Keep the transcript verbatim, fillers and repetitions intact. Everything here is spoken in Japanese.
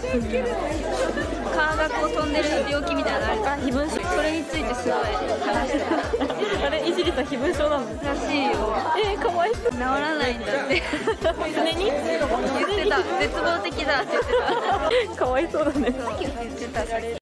川学を飛んでる病気みたいなのある。飛蚊症、それについてすごい話してた。 あれ、いじりさん飛蚊症なのらしいよ。 えー、かわいそう。 治らないんだって常に言ってた。絶望的だって言ってた。 かわいそうだね。 言ってた。